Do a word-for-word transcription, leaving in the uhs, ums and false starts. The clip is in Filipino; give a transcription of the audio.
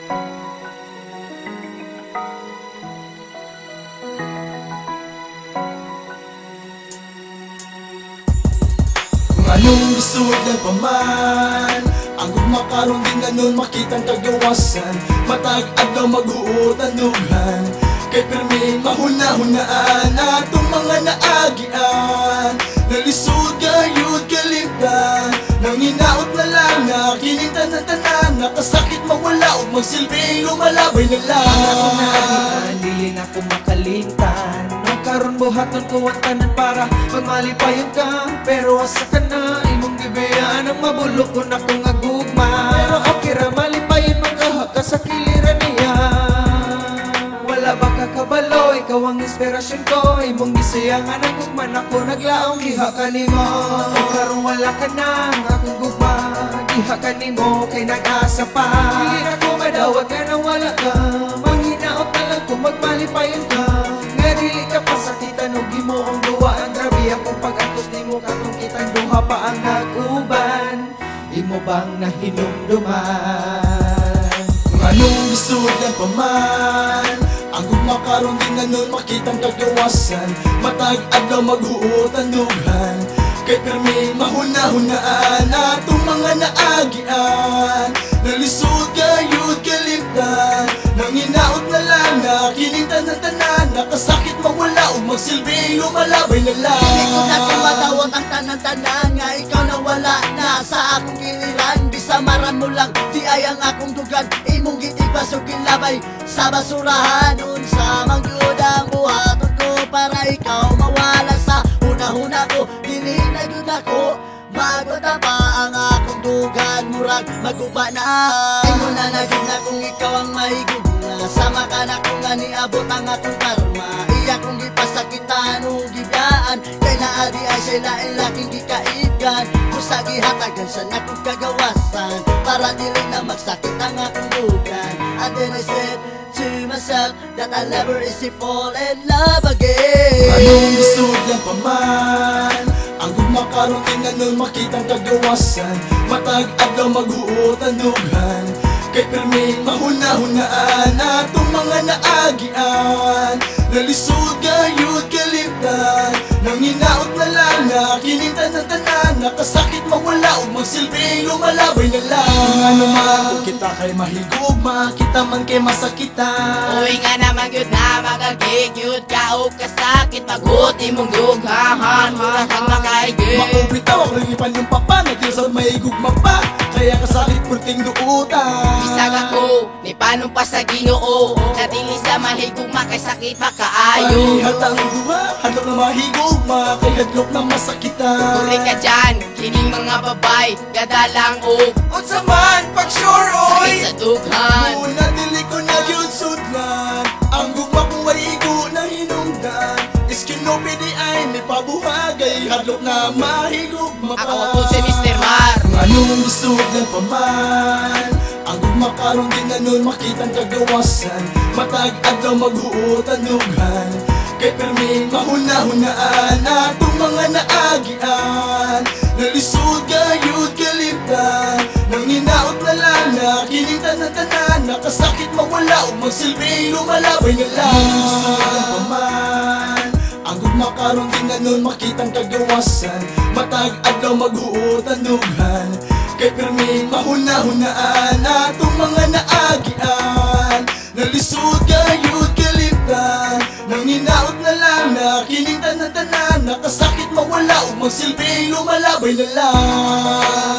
Anong isudan pa man, ang gugma karon din na nun makitang kagawasan. Matag adlaw maghuutanughan, kay pirmi mahuna-hunaan atong mga naagian. Nalisod gayud kaliptan, nang hinaot na lang na kining tanan-tanan. Nakasakit mawala ug magsilbing lumalabay na lang. Ako na agian, dili na ko makalimtan. Nung karon buhaton ko ang tanan para magmalipayon ka. Pero asa ka na, imong gibiyaan ang mabulok ko na kong agugma. Pero okay ra malipayon magkahaka sa kiliran niya. Wala ba kakabalo, ikaw ang inspirasyon ko. Imong gisayangan ang gugman ako naglaong diha ka nimo. Kung karon wala ka na ang akong gugma, diha ka nimo kay nag-asa pa. Dili na ko madawat ka nang wala ka, manghinaot na lang kung magmalipayon ka. Nga dili ka pasakitan o gimo ang duwa. Ang grabe akong pag-atos di mo katong kitang duha pa ang nag-uban. Imo bang nahinumduman? Anong isudan pa man, ang gugma karon din na nun makitang kagawasan. Matag adlaw maghuutanughan, kay pirmi mahuna-hunaan atong mga naagian. Nalisod gayud kaliptan, nang hinaot na lang na kining tanan-tanan. Nakasakit mawala ug magsilbing lumalabay na lang. Hindi ko na kumatawag ang tanan-tanan nga ikaw na wala na sa akong giliran. Bisamaran mo lang, di ay ang akong dugan. Imong gitibas o ginlabay sa basurahan. Unsa mang yun ang buhaton ko para ikaw mawala sa una-una ko. Dili na yun ako, magwata pa ang akong dugan. Murag maguba na, imo na na yun na kung ikaw ang mahigog na. Sama ka na kung nga niabot ang akong karma. Iya kong gipasakitan o gibiyaan, kay naadi ay siya lain laking gikaibgan. Kusa gihatagan sa nakong kagawasan, para dili na magsakit ang akong dugan. And then I said to myself that I'll never easy fall in love again. Anong isudan pa man, ang gugma karon din na nun makitang kagawasan. Matag adlaw maghuutanughan, kay pirmi mahuna-hunaan atong mga naagian. Nalisod gayud kaliptan, nang hinaot na lang na kining tanan-tanan. Nakasakit mawala ug magsilbing lumalabay na lang. Ano man kung kita kay mahigugma, kita man kay masakitan. Uy nga naman yun na magagigyud ka o kasakit. Maguti mong dughahan, mura kang makaigid. Maubitaw ang langipan yung papa, nagkisod mahigugma pa, kaya kasakit purting duutan. Isag ako, ni panong pa sa Ginoo, natili sa mahigugma kay sakit makaayo. Hatang duwa, hadlok na mahigugma, kay hadlok na masakitan. Tuli ka dyan, kining mga babay, gadalang og Unsa man, pag sure oy! sakit sa dughan. Muna dili ko na yun sudlan, ang gugma kong waigo na hinungdan. Iskinopidi ay may pabuhagay, hadlok na mahigugma pa. Ako po si mister Mar. Anong isudan pa man, ang gugma karon din na nun makitang kagawasan. Matag adlaw maghuutanughan, kay pirmi mahuna-hunaan atong mga naagian. Nalisod gayud kaliptan, nang hinaot na lang na kining tanan-tanan. Nakasakit mawala ug magsilbing lumalabay na lang. Isudan pa man, ang gugma karon din na nun makitang kagawasan. Matag adlaw maghuutanughan, kay pirmi mahuna-hunaan atong mga naagian. Nalisod gayud kaliptan, nang hinaot na lang na kining tanan-tanan. Nakasakit mawala ug magsilbing lumalabay na lang.